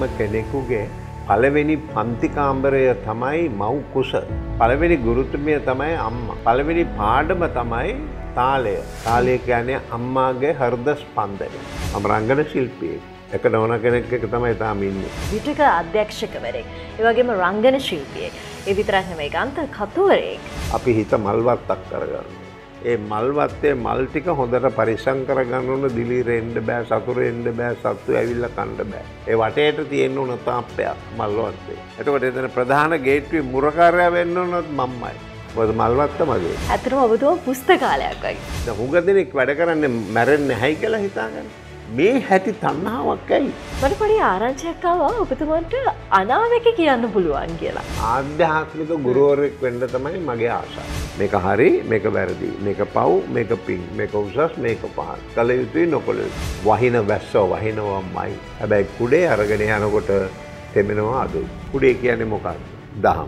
කෙනෙකුගේ පළවෙනි පන්ති කාමරය තමයි මව් කුස. පළවෙනි ගුරුතුමිය තමයි අම්මා. පළවෙනි පාඩම තමයි තාලය. තාලය කියන්නේ අම්මාගේ හෘද ස්පන්දනය. මම රංගන ශිල්පියෙක්. එක නෝනා කෙනෙක් එක තමයි තාම ඉන්නේ. විටක අධ්‍යක්ෂකවරයෙක්. ඒ වගේම රංගන ශිල්පියෙක්. ඒ විතරක් නෙමෙයි ගාන්ත කතුවරයෙක්. අපි හිත මල්වත්තක් කරගන්නවා. ඒ මල්වත්තේ මල් ටික හොඳට පරිස්සම් කරගන්න ඕන. දිලිරෙන්න බෑ, සතුරෙන්න බෑ, සත්තු ඇවිල්ලා කන්න බෑ. ඒ වටේට තියෙන්න ඕන තාප්පයක් මල්වත්තේ. එතකොට එතන ප්‍රධාන ගේට්ටුවේ මුරකාරයා වෙන්න ඕනත් මම්මයි. මොකද මල්වත්ත මගේ. ඇත්තටම ඔබතුමා පුස්තකාලයක් වගේ. දැන් හුඟ දෙනෙක් වැඩ කරන්නේ මැරෙන්නේ නැහැයි කියලා හිතාගන්න. මේ හැටි තණ්හාවක් ඇයි? මට පොඩි ආරංචියක් ආවා ඔබතුමාට අනාවැකි කියන්න පුළුවන් කියලා. ආධ්‍යාත්මික ගුරුවරයෙක් වෙන්න තමයි මගේ ආශාව. මේක හරි, මේක වැරදි, මේක පව්, මේක පිං, මේක උසස්, මේක පහත්. කල යුතුයි නොකළ යුතුයි. වහින වැස්ස වහිනවමයි. හැබැයි කුඩේ අරගෙන යනකොට තෙමෙනවා අඩුයි. කුඩේ කියන්නේ මොකක්ද? දහම.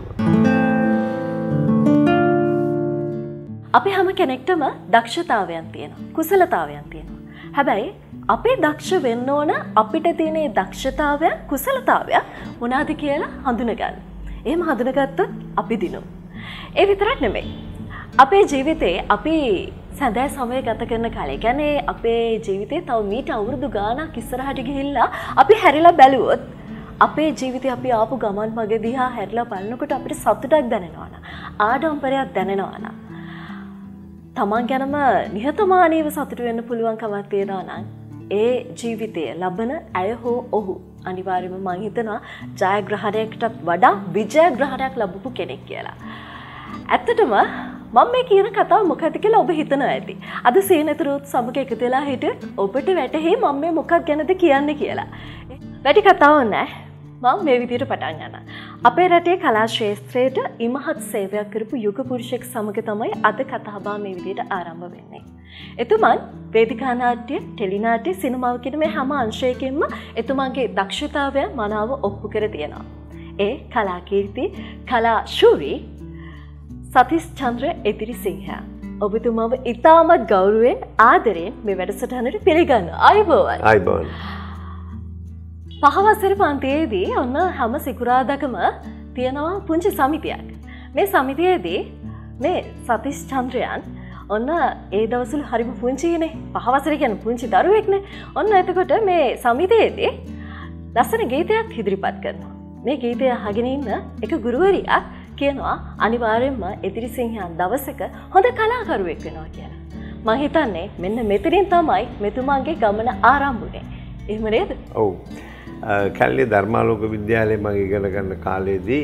අපි හැම කෙනෙක්ටම දක්ෂතාවයන් තියෙනවා. කුසලතාවයන් තියෙනවා. හැබැයි අපේ දක්ෂ වෙන්න ඕන අපිට තියෙන දක්ෂතාවය කුසලතාවය මොනවාද කියලා හඳුනගන්න. එහෙම හඳුනගත්තොත් අපි දිනුම්. ඒ විතරක් නෙමෙයි. අපේ ජීවිතේ අපි සැදෑ සමය ගත කරන කාලේ කියන්නේ අපේ ජීවිතේ තව මීට අවුරුදු ගාණක් ඉස්සරහට ගිහිල්ලා අපි හැරිලා බැලුවොත් අපේ ජීවිතේ අපි ආපු ගමන් මගේ දිහා හැරිලා බලනකොට අපිට සතුටක් දැනෙනවා නා. ආඩම්බරයක් දැනෙනවා නා. තමන් ගැනම නිහතමානීව සතුට වෙන්න පුළුවන් කමක් තියෙනවා නම් ඒ ජීවිතය ලබන අය හෝ ඔහු අනිවාර්යයෙන්ම මම හිතනවා ජයග්‍රහණයකටත් වඩා විජයග්‍රහණයක් ලැබපු කෙනෙක් කියලා. ඇත්තටම මම මේ කියන කතාව මොකක්ද කියලා ඔබ හිතනවා ඇති. අද සීනතුරුත් සමග එකතු වෙලා හිටියොත් ඔබට වැටහෙයි මම මේ මොකක් ගැනද කියන්නේ කියලා. වැඩි කතාවක් නැහැ. මම මේ විදිහට පටන් ගන්නවා. අපේ රටේ කලා ශාස්ත්‍රයට ඉමහත් සේවයක් කරපු යුග පුරුෂයෙක් සමග තමයි අද කතාබහ මේ විදිහට ආරම්භ වෙන්නේ. එතුමන් වේදිකා නාට්‍ය, ටෙලි නාට්‍ය, සිනමාව කියන මේ හැම අංශයකින්ම එතුමන්ගේ දක්ෂතාවය මනාව ඔප්පු කර තියෙනවා. ඒ කලාකීර්ති, කලා ශූරී සතිස් චන්ද්‍ර එදිරිසිංහ. ඔබතුමාව ඉතාමත් ගෞරවයෙන් ආදරයෙන් මේ වැඩසටහනට පිළිගන්නවා. ආයුබෝවන්. ආයුබෝවන්. පහවසර පන්තියේදී ඔන්න හැම සිකුරාදකම තියෙනවා පුංචි සමිතියක්. මේ සමිතියේදී මේ සතිස් චන්ද්‍රයන් ඔන්න ඒ දවස්වල හරිම පුංචිනේ. පහවසර කියන්නේ පුංචි දරුවෙක්නේ. ඔන්න එතකොට මේ සමිතියේදී ලස්සන ගීතයක් ඉදිරිපත් කරනවා. මේ ගීතය අහගෙන ඉන්න එක ගුරුවරියක් කියනවා අනිවාර්යයෙන්ම එදිරිසිංහයන් දවසක හොඳ කලාකරුවෙක් වෙනවා කියලා. මම හිතන්නේ මෙන්න මෙතනින් තමයි මෙතුමාගේ ගමන ආරම්භ වුනේ. එහෙම නේද? ඔව්. කැලණි ධර්මාලෝක විද්‍යාලයේ මම ඉගෙන ගන්න කාලේදී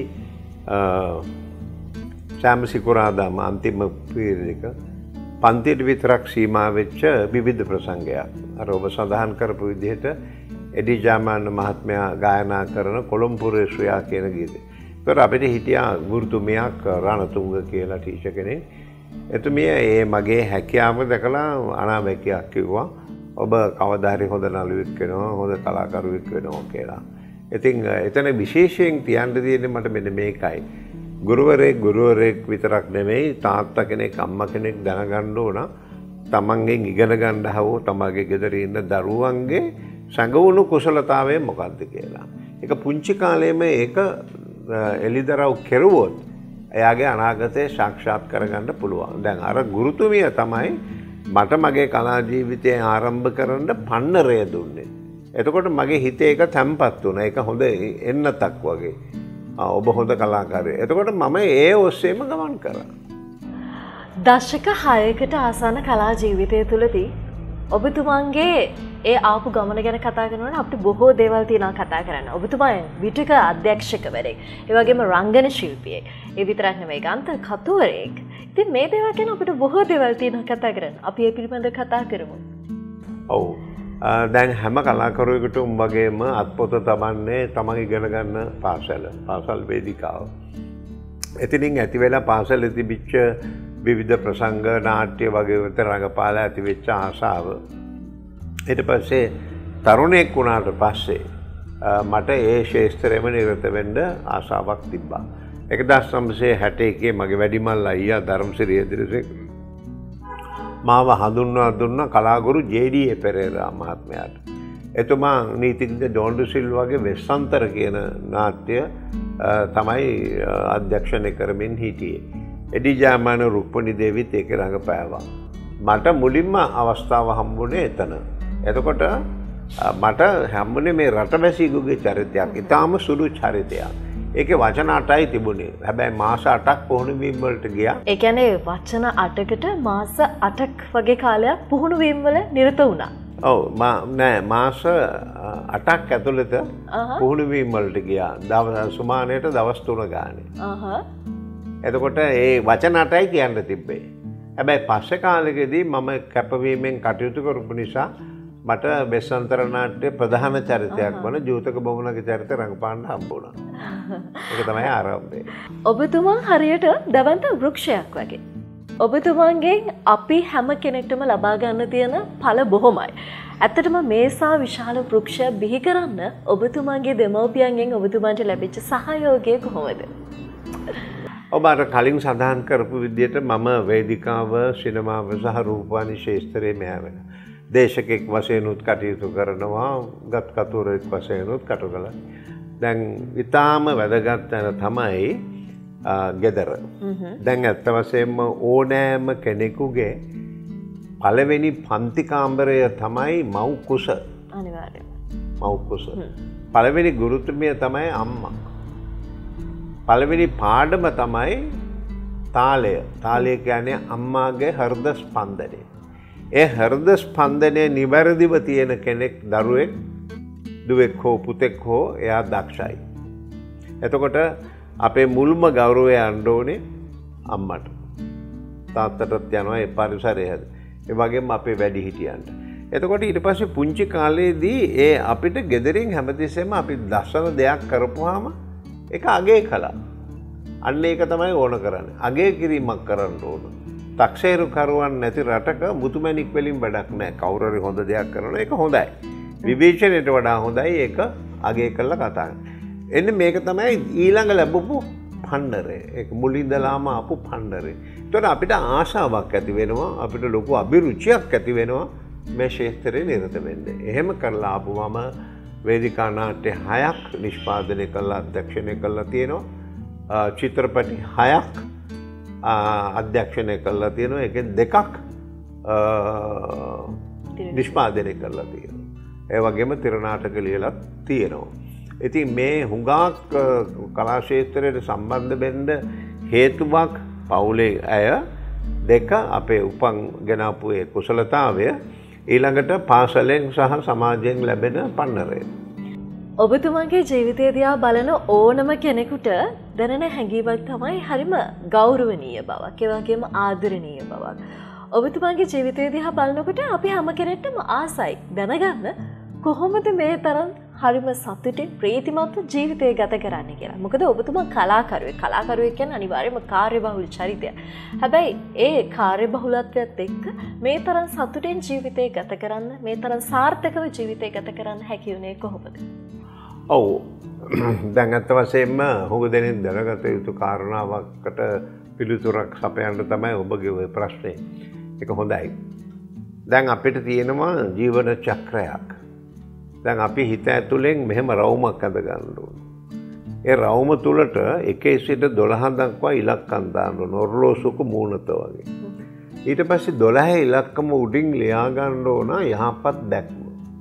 සෑම සිකුරාදාම අන්තිම පීරියඩ් එක පන්තියට විතරක් සීමා වෙච්ච විවිධ ප්‍රසංගයක්. අර ඔබ සඳහන් කරපු විදිහට එඩි ජාමාන් මහත්මයා ගායනා කරන කොළඹපුරේ ශ්‍රියා කියන ගීතය. ඒතර අපිට හිටියා ගුරුතුමියක් රණතුංග කියලා ටීචර් කෙනෙක්. එතුමිය ඒ මගේ හැකියාව දැකලා අනාවැකියක් කිව්වා. ඔබ කවදා හරි හොඳ නළුවෙක් වෙනවා, හොඳ කලාකරුවෙක් වෙනවා කියලා. ඉතින් එතන විශේෂයෙන් තියන්න තියෙන්නේ මට මෙන්න මේකයි. ගුරුවරයෙක් විතරක් නෙමෙයි තාත්තා කෙනෙක්, අම්මා කෙනෙක් දැනගන්න ඕන තමන්ගෙන් ඉගෙන ගන්න හවෝ තමගේ ගෙදර ඉන්න දරුවන්ගේ සංගවුණු කුසලතාවය මොකක්ද කියලා. ඒක පුංචි කාලේම ඒක එලිදරව් කෙරුවොත් එයාගේ අනාගතේ සාක්ෂාත් කරගන්න පුළුවන්. දැන් අර ගුරුතුමිය තමයි මට මගේ කලා ජීවිතය ආරම්භ කරන්න පන්නරය දුන්නේ. එතකොට මගේ හිතේ ඒක තැම්පත් වුණා. ඒක හොඳ එන්නතක් වගේ. ඔබ හොඳ කලාකාරයෙක්. එතකොට මම ඒ ඔස්සේම ගමන් කරා. දශක 6කට ආසන්න කලා ජීවිතය තුළදී ඔබතුමන්ගේ ඒ ආපු ගමන ගැන කතා කරනකොට අපිට බොහෝ දේවල් තියෙනවා කතා කරන්න. ඔබතුමා විටක අධ්‍යක්ෂකවරයෙක්, ඒ වගේම රංගන ශිල්පියෙක්, ඒ විතරක් නෙමෙයි ගාන්ත කතුවරයෙක්. ඉතින් මේ දේවල් ගැන අපිට බොහෝ දේවල් තියෙනවා කතා කරන්න. අපි ඒ පිළිබඳව කතා කරමු. ඔව්. දැන් හැම කලාකරුවෙකුටම වගේම අත්පොත තබන්නේ තමන් ඉගෙන ගන්න පාසල් වේදිකාව. එතනින් ඇති වෙලා පාසලේ තිබිච්ච විවිධ ප්‍රසංග නාට්‍ය වගේ විත රඟපාලා ඇති වෙච්ච ආසාව. ඊට පස්සේ තරුණයෙක් වුණාට පස්සේ මට ඒ ශාස්ත්‍රයේම නිරත වෙන්න ආසාවක් තිබ්බා. 1961 මගේ වැඩිමල් අයියා ධර්මසිරි එදිරිසිංහ මාව හඳුන්වා දුන්න කලාගුරු ජේ.ඩී.ඒ. පෙරේරා මහත්මයාට. එතුමා නීතිඥ ජෝන් ඩු සිල්වාගේ වෙස්සන්තර කියන නාට්‍ය තමයි අධ්‍යක්ෂණය කරමින් හිටියේ. එඩි ජාමාන රුක්මනි දේවිත් ඒක රඟපෑවා. මට මුලින්ම අවස්ථාව හම්බුනේ එතන. එතකොට මට හම්බුනේ මේ රටවැසියෙකුගේ චරිතයක්. ඊටාම සුළු චරිතයක්. ඒකේ වචන 8යි තිබුණේ. හැබැයි මාස 8ක් පුහුණු වීම වලට ගියා. ඒ කියන්නේ වචන 8කට මාස 8ක් වගේ කාලයක් පුහුණු වීම වල නිරත වුණා. ඔව් නෑ මාස 8ක් ඇතුළත පුහුණු වීම වලට ගියා. දවස් සුමානයට දවස් 3 ගානේ. එතකොට ඒ වචන 8යි කියන්න තිබ්බේ. හැබැයි පස්සේ කාලෙකදී මම කැපවීමෙන් කටයුතු කරපු නිසා මට බෙස්සන්තර නාට්‍ය ප්‍රධාන චරිතයක් වන ජූතක බමුණගේ චරිත රඟපාන්න හම්බුණා. ඒක තමයි ආරම්භය. ඔබතුමා හරියට දවන්ත වෘක්ෂයක් වගේ. ඔබතුමාගෙන් අපි හැම කෙනෙක්ටම ලබා ගන්න තියෙන ඵල බොහොමයි. ඇත්තටම මේසා විශාල වෘක්ෂයක් බිහි කරන්න ඔබතුමාගේ දෙමව්පියන්ගෙන් ඔබතුමාට ලැබිච්ච සහයෝගය කොහොමද? ඔබ අර කලින් සඳහන් කරපු විදිහට මම වේදිකාව, සිනමාව සහ රූපවාහිනී ශාස්ත්‍රයේ මෑවෙන දේශකෙක් වශයෙන් උත් කටයුතු කරනවා, ගත් කතුරෙක් වශයෙන් උත් කටයුතු කළා. දැන් ඊටාම වැදගත් තැන තමයි ගෙදර. දැන් ඇත්ත වශයෙන්ම ඕනෑම කෙනෙකුගේ පළවෙනි පන්ති කාමරය තමයි මව් කුස. අනිවාර්යයෙන්. මව් කුස. පළවෙනි ගුරුතුමිය තමයි අම්මා. පළවෙනි පාඩම තමයි තාලය. තාලය කියන්නේ අම්මාගේ හෘද ස්පන්දනය. ඒ හෘද ස්පන්දනය නිවැරදිව තියෙන කෙනෙක් දරුවෙක්, දුවෙක් හෝ පුතෙක් හෝ එයා දක්ෂයි. එතකොට අපේ මුල්ම ගෞරවය යන්න ඕනේ අම්මට. තාත්තටත් යනවා ඒ පරිසරය හැද. ඒ වගේම අපේ වැඩිහිටියන්ට. එතකොට ඊට පස්සේ පුංචි කාලේදී ඒ අපිට ගෙදරින් හැමතිස්සෙම අපි ලස්සන දෙයක් කරපුවාම ඒක අගය කළා. අන්න ඒක තමයි ඕන කරන්නේ. අගය කිරීමක් කරන්න ඕන. තක්සේරු කරුවන් නැති රටක මුතුමැණික් වලින් වැඩක් නැහැ. කවුරු හරි හොඳ දෙයක් කරනවා ඒක හොඳයි. විවේචනයට වඩා හොඳයි ඒක අගය කරලා කතා කරන්න. එන්නේ මේක තමයි ඊළඟ ලැබපු පණ්ඩරය. ඒක මුලින්දලාම ආපු පණ්ඩරය. ඒතකොට අපිට ආශාවක් ඇති වෙනවා, අපිට ලොකු අභිරුචියක් ඇති වෙනවා මේ ක්ෂේත්‍රේ නිරත වෙන්න. එහෙම කරලා ආපු මම වේදිකා නාට්‍ය 6ක් නිෂ්පාදනය කළා, අධ්‍යක්ෂණය කළා තියෙනවා. චිත්‍රපටි 6ක් අධ්‍යක්ෂණය කළා තියෙනවා. ඒකෙන් 2ක් නිෂ්පාදනය කළා තියෙනවා. ඒ වගේම තිර නාටක ලියලා තියෙනවා. ඉතින් මේ හුඟක් කලා ක්ෂේත්‍රයට සම්බන්ධ වෙන්න හේතුවක් පවුලේ අය, 2 අපේ උපන් ගෙනාපු ඒ කුසලතාවය, ඊළඟට පාසලෙන් සහ සමාජයෙන් ලැබෙන පන්නරය. ඔබතුමාගේ ජීවිතය දිහා බලන ඕනම කෙනෙකුට දැනෙන හැඟීමක් තමයි හරිම ගෞරවනීය බවක්, ඒ වගේම ආදරණීය බවක්. ඔබතුමාගේ ජීවිතය දිහා බලනකොට අපි හැම කෙනෙක්ටම ආසයි දැනගන්න කොහොමද මේ තරම් හරිම සතුටින් ප්‍රීතිමත් ජීවිතය ගත කරන්න කියලා. මොකද ඔබතුමා කලාකරුවෙක්. කලාකරුවෙක් කියන්නේ අනිවාර්යයෙන්ම කාර්යබහුල චරිතයක්. හැබැයි ඒ කාර්යබහුලත්වයත් එක්ක මේ තරම් සතුටින් ජීවිතය ගත කරන්න, මේ තරම් සාර්ථකව ජීවිතය ගත කරන්න හැකි වුණේ කොහොමද? ඔව්. දැන් අත් වශයෙන්ම හුඟ දෙනෙක් දැනගත යුතු කාරණාවකට පිළිතුරක් සපයන්න තමයි ඔබගේ ওই ප්‍රශ්නේ. ඒක හොඳයි. දැන් අපිට තියෙනවා ජීවන චක්‍රයක්. දැන් අපි හිත ඇතුලෙන් මෙහෙම රවුමක් අඳ ගන්න ඕන. ඒ රවුම තුලට 1 සිට 12 දක්වා ඉලක්කම් දාන්න ඕන, ඔර්ලෝසුක මූණත වගේ. ඊට පස්සේ 12 ඉලක්කම උඩින් ලියා ගන්න ඕන යහපත් දැක්ම.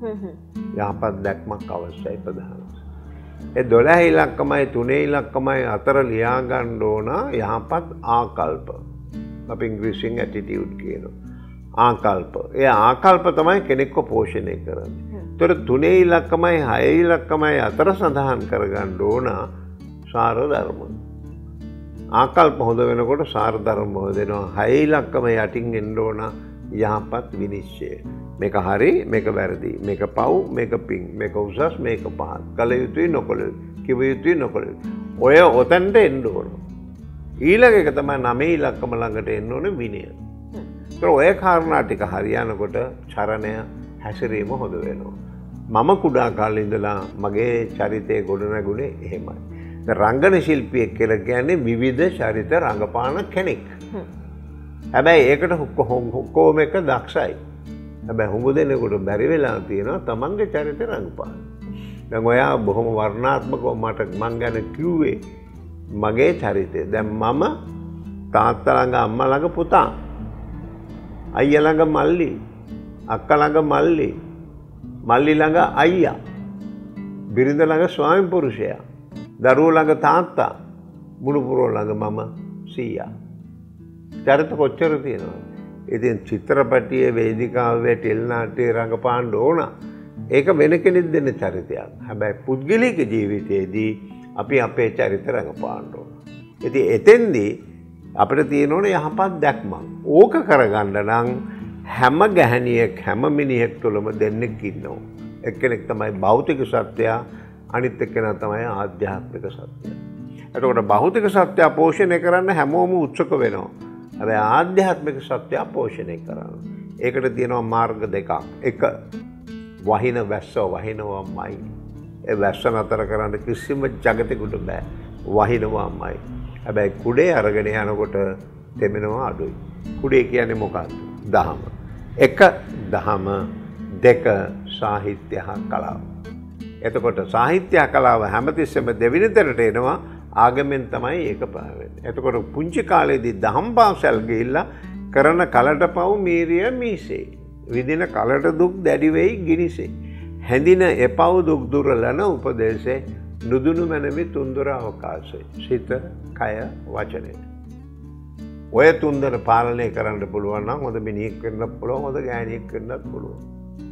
යහපත් දැක්මක් අවශ්‍යයි ප්‍රධානම. ඒ 12 ඉලක්කමයි 3 ඉලක්කමයි අතර ලියා ගන්න ඕන යහපත් ආකල්ප. අපි ඉංග්‍රීසියෙන් ඇටිටියුඩ් කියනවා. ආකල්ප. ඒ ආකල්ප තමයි කෙනෙක්ව පෝෂණය කරන්නේ. ඒතර 3 ඉලක්කමයි 6 ඉලක්කමයි අතර සඳහන් කරගන්න ඕන සාර ධර්ම. ආකල්ප හොඳ වෙනකොට සාර ධර්ම හොදෙනවා. 6 ඉලක්කම යටින් එන්න ඕන යහපත් විනිශ්චය. මේක හරි, මේක වැරදි, මේක පව්, මේක පිං, මේක උසස්, මේක පහත්, කළ යුතුයි නොකළ යුතුයි, කිව යුතුයි නොකළ යුතුයි. ඔය ඔතෙන්ට එන්න ඕන. ඊළඟ එක තමයි 9 ඉලක්කම ළඟට එන්න ඕනේ විනය. ඒතර ඔය කාරණා ටික හරියනකොට චරණය, හැසිරීම හොඳ වෙනවා. මම කුඩා කාලේ ඉඳලා මගේ චරිතයේ ගොඩනැගුණේ එහෙමයි. රංගන ශිල්පියෙක් කියලා කියන්නේ විවිධ චරිත රඟපාන කෙනෙක්. හැබැයි ඒකට කොහොම එක දක්ෂයි. හැබැයි හුඟ දෙනෙකුට බැරි වෙලා තියෙනවා තමන්ගේ චරිතය රඟපාන්න. දැන් ඔයා බොහොම වර්ණාත්මකව මට මං ගැන කිව්වේ මගේ චරිතය. දැන් මම තාත්තා ළඟ අම්මා ළඟ පුතා. අයියා ළඟ මල්ලි. අක්කා ළඟ මල්ලි. මල්ලි ළඟ අයියා. බිරිඳ ළඟ ස්වාමි පුරුෂයා. දරුවෝ ළඟ තාත්තා. මුණුපුරෝ ළඟ මම සීයා. චරිත කොච්චර තියෙනවද? ඉතින් චිත්‍රපටියේ වේදිකාවේ ටෙලි නාට්‍යයේ රඟපාන්න ඕන. ඒක වෙන කෙනෙක් දෙන චරිතයක්. හැබැයි පුද්ගලික ජීවිතයේදී අපි අපේ චරිත රඟපාන්න ඕන. ඉතින් එතෙන්දී අපිට තියෙන ඕනේ යහපත් දැක්මක්. ඕක කරගන්න නම් හැම ගැහණියෙක් හැම මිනිහෙක් තුළම දෙන්නෙක් ඉන්නවා. එක්කෙනෙක් තමයි භෞතික සත්‍යය, අනිත් එක්කෙනා තමයි ආධ්‍යාත්මික සත්‍යය. එතකොට භෞතික සත්‍යය පෝෂණය කරන්න හැමෝම උත්සුක වෙනවා. හැබැයි ආධ්‍යාත්මික සත්‍යය පෝෂණය කරන්න. ඒකට තියෙනවා මාර්ග දෙකක්. එක වහින වැස්ස වහිනවාමයි. ඒ වැස්ස නතර කරන්න කිසිම ජගතෙකුට බෑ. වහිනවාමයි. හැබැයි කුඩේ අරගෙන යනකොට තෙමෙනවා අඩුයි. කුඩේ කියන්නේ මොකක්ද? දහම. එක දහම, දෙක සාහිත්‍ය හා කලාව. එතකොට සාහිත්‍ය කලාව හැමතිස්සෙම දෙවෙනි තැනට එනවා. ආගමෙන් තමයි ඒක පාවෙන්නේ. එතකොට පුංචි කාලේදී දහම් පාසල් ගිහිල්ලා කරන කලට පව් මීරිය මීසේ. විදින කලට දුක් දැඩි වෙයි ගිනිසේ. හැඳින එපව් දුක් දුරලන උපදේශේ නුදුනු මැනවි තුන්දොර අවකාශය. සිත, කය, වචනය. ඔය තුන්දර පාලනය කරන්න පුළුවන් නම් හොඳ මිනිහෙක් වෙන්න පුළුවන්, හොඳ ගෑණියෙක් වෙන්නත් පුළුවන්.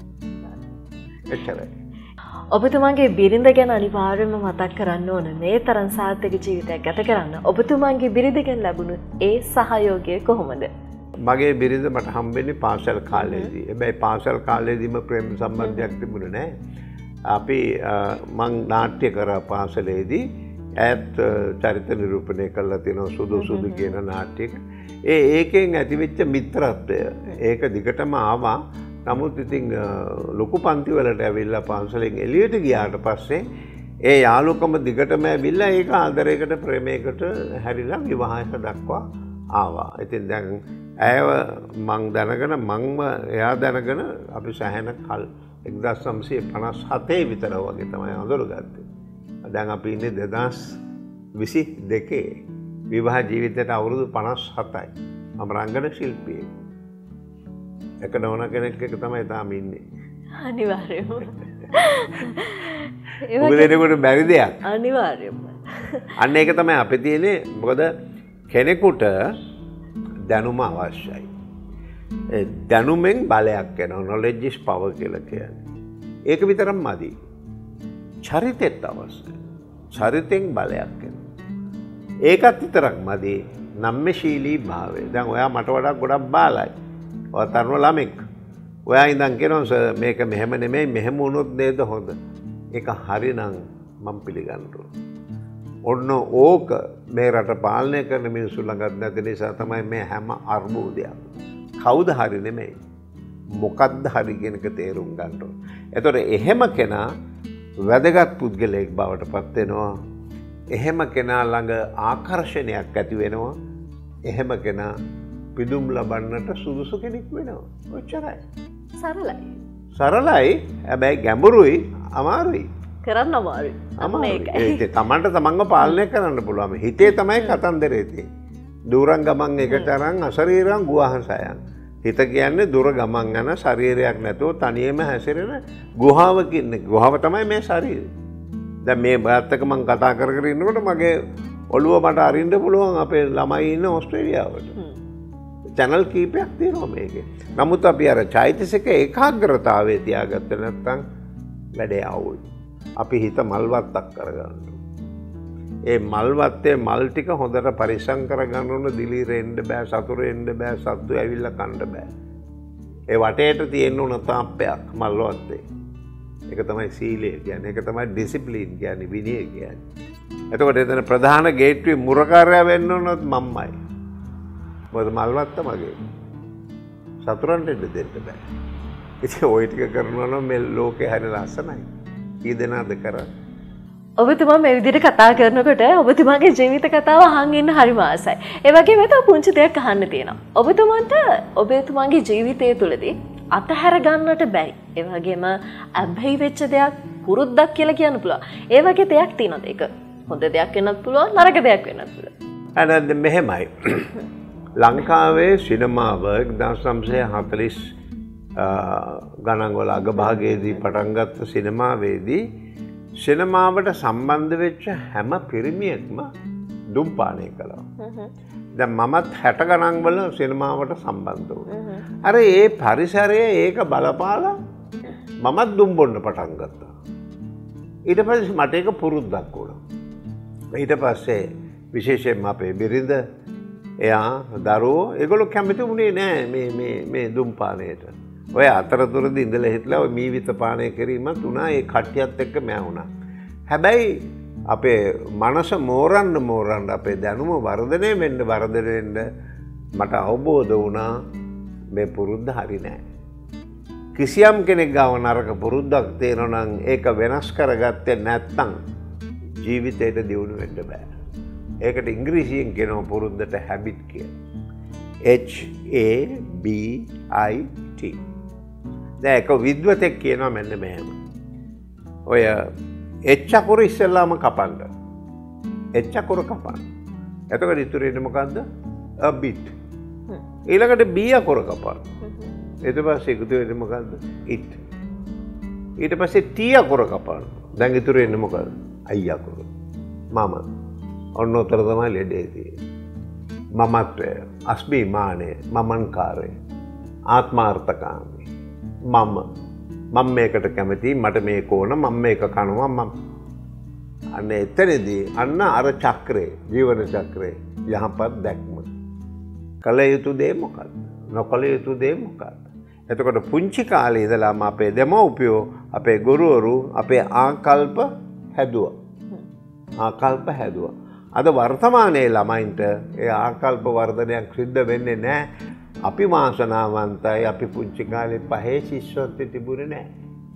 එච්චරයි. ඔබතුමාගේ බිරිඳ ගැන අනිවාර්යයෙන්ම මතක් කරන්න ඕන. මේ තරම් සාර්ථක ජීවිතයක් ගත කරන්න ඔබතුමාගේ බිරිඳගෙන් ලැබුණු ඒ සහයෝගය කොහොමද? මගේ බිරිඳ මට හම්බෙන්නේ පාසල් කාලේදී. හැබැයි පාසල් කාලේදීම ප්‍රේම සම්බන්ධයක් තිබුණේ නැහැ. අපි මං නාට්‍ය කරා පාසලේදී. ඈත් චරිත නිරූපණය කරලා තියෙනවා සුදු සුදු කියන නාට්‍යයක. ඒකෙන් ඇතිවෙච්ච මිත්‍රත්වය ඒක දිගටම ආවා. නමුත් ඉතින් ලොකු පන්ති වලට ඇවිල්ලා පාසලෙන් එළියට ගියාට පස්සේ ඒ යාළුකම දිගටම ඇවිල්ලා ඒක ආදරයකට ප්‍රේමයකට හැරිලා විවාහයට දක්වා ආවා. ඉතින් දැන් ඇයව මං දැනගෙන මංම එයා දැනගෙන අපි සෑහෙන කල් 1957 විතර වගේ තමයි අඳුරගත්තේ. දැන් අපි ඉන්නේ 2022. විවාහ ජීවිතයට අවුරුදු 57යි. මම රංගන ශිල්පියෙක්. එක නෝන කෙනෙක් එක තමයි තාම ඉන්නේ. අනිවාර්යයෙන්ම. ඔබ දෙනකොට බැරි දෙයක්. අනිවාර්යයෙන්ම. අන්න ඒක තමයි අපේ තියෙන්නේ. මොකද කෙනෙකුට දැනුම අවශ්‍යයි. ඒ දැනුමෙන් බලයක් එනවා. knowledge is power කියලා කියන්නේ. ඒක විතරක් මදි. චරිතෙත් අවශ්‍යයි. චරිතෙන් බලයක් එනවා. ඒකත් විතරක් මදි. නම්‍යශීලී භාවය. දැන් ඔයා මට වඩා ගොඩක් බාලයි. ඔය තරුණ ළමෙක්. ඔයා ඉඳන් කියනවා මේක මෙහෙම නෙමෙයි මෙහෙම වුණොත් නේද හොඳ. ඒක හරිනම් මම පිළිගන්නවා. ඔන්න ඕක මේ රට පාලනය කරන මිනිස්සු ළඟත් නැති නිසා තමයි මේ හැම අර්බුදයක්. කවුද හරි නෙමෙයි. මොකක්ද හරි කියන එක තේරුම් ගන්න ඕන. එතකොට එහෙම කෙනා වැදගත් පුද්ගලයෙක් බවට පත් වෙනවා. එහෙම කෙනා ළඟ ආකර්ෂණයක් ඇති වෙනවා. එහෙම කෙනා පිදුම් ලබන්නට සුදුසු කෙනෙක් වෙනවා. ඔච්චරයි. සරලයි. සරලයි. හැබැයි ගැඹුරුයි, අමාරුයි. කරන්න අමාරුයි. ඒක තමන්ට තමන්ව පාලනය කරන්න පුළුවන්. හිතේ තමයි කතන්දරේ තියෙන්නේ. දුරන් ගමන් එකට අරන් අශරීරං ගුවහසයන්. හිත කියන්නේ දුර ගමන් යන ශරීරයක් නැතුව තනියම හැසිරෙන ගුහාවක ඉන්නේ. ගුහාව තමයි මේ ශරීරය. දැන් මේ බයත් එක මම කතා කර කර ඉන්නකොට මගේ ඔළුව මට අරින්න පුළුවන් අපේ ළමයි ඉන්න ඕස්ට්‍රේලියාවට. channel කීපයක් තියෙනවා මේකේ. නමුත් අපි අර චෛතසික ඒකාග්‍රතාවයේ තියාගත්තේ නැත්නම් වැඩේ අවුල්. අපි හිත මල්වත්තක් කරගන්න. ඒ මල්වත්තේ මල් ටික හොඳට පරිස්සම් කරගන්න ඕන. දිලිරෙන්න බෑ, සතුරෙන්න බෑ, සත්තු ඇවිල්ලා කන්න බෑ. ඒ වටේට තියෙන්න ඕන තාප්පයක් මල්වත්තේ. ඒක තමයි සීලය කියන්නේ. ඒක තමයි ඩිසිප්ලින් කියන්නේ, විනය කියන්නේ. එතකොට එතන ප්‍රධාන ගේට්ටුවේ මුරකාරයා වෙන්න ඕනොත් මම්මයි. මොකද මල්වත්ත මගේ. සතුරන්ට දෙන්න බෑ. ඉතින් ওই ටික කරනවා නම් මේ ලෝකේ හරිය ලස්සනයි. කී දෙනාද කරන්නේ? ඔබතුමා මේ විදිහට කතා කරනකොට ඔබතුමාගේ ජීවිත කතාව අහන් ඉන්න හරිම ආසයි. ඒ වගේම තව පුංචි දෙයක් අහන්න තියෙනවා. ඔබතුමාගේ ජීවිතය තුළදී අතහැර ගන්නට බැරි. ඒ වගේම අබ්බැහි වෙච්ච දෙයක් පුරුද්දක් කියලා කියන්න පුළුවන්. ඒ වගේ දෙයක් තියෙනවද? ඒක හොඳ දෙයක් වෙන්නත් පුළුවන්, නරක දෙයක් වෙන්නත් පුළුවන්. අනන්ද මෙහෙමයි. ලංකාවේ සිනමාව 1940 ගණන් වල අගභාගයේදී පටන් ගත්ත සිනමාවේදී සිනමාවට සම්බන්ධ වෙච්ච හැම පිරිමියෙක්ම දුම්පානය කළා. දැන් මමත් 60 ගණන් වල සිනමාවට සම්බන්ධ වුණා. අර ඒ පරිසරය ඒක බලපාලා මමත් දුම් බොන්න පටන් ගත්තා. ඊට පස්සේ මට ඒක පුරුද්දක් වුණා. ඊට පස්සේ විශේෂයෙන්ම අපේ බිරිඳ එයා දරුවෝ ඒගොල්ලෝ කැමති වුණේ නෑ මේ දුම්පානයට. ඔය අතරතුරදී ඉඳලා හිටලා ඔය මීවිත පානය කිරීමත් උනා ඒ කට්ටියත් එක්ක මෑ වුණා. හැබැයි අපේ මනස මෝරන්න අපේ දැනුම වර්ධනය වෙන්න මට අවබෝධ වුණා මේ පුරුද්ද හරි නෑ. කිසියම් කෙනෙක් ගාව නරක පුරුද්දක් තියෙනවා නම් ඒක වෙනස් කරගත්තේ නැත්නම් ජීවිතේට දියුණු වෙන්න බෑ. ඒකට ඉංග්‍රීසියෙන් කියනවා පුරුද්දට හැබිට් කියලා. HABIT. දැන් ඒක විද්වතෙක් කියනවා මෙන්න මෙහෙම. ඔය H අකුර ඉස්සෙල්ලාම කපන්න. H අකුර කපන්න. එතකොට ඉතුරු වෙන්නේ මොකද්ද? a bit. ඊළඟට B අකුර කපන්න. ඊට පස්සේ ඉතුරු වෙන්නේ මොකද්ද? it. ඊට පස්සේ T අකුර කපන්න. දැන් ඉතුරු වෙන්නේ මොකද්ද? I අකුර. මම. ඔන්න උතර තමයි ලෙඩේ තියෙන්නේ. මමත්වය, අස්මිමානය, මමන්කාරය, ආත්මාර්ථකාමී. මම මේකට කැමතියි, මට මේක ඕන, මම මේක කනවා මම. අන්න එතනදී අන්න අර චක්‍රේ, ජීවන චක්‍රේ යහපත් දැක්ම. කල යුතු දේ මොකක්ද? නොකල යුතු දේ මොකක්ද? එතකොට පුංචි කාලේ ඉඳලාම අපේ දෙමව්පියෝ, අපේ ගුරුවරු අපේ ආකල්ප හැදුවා. අද වර්තමානයේ ළමයින්ට ඒ ආකල්ප වර්ධනයක් සිද්ධ වෙන්නේ නැහැ. අපි වාසනාවන්තයි, අපි පුංචි කාලේ 5 ශිෂ්‍යත්වයේ තිබුණේ නැහැ.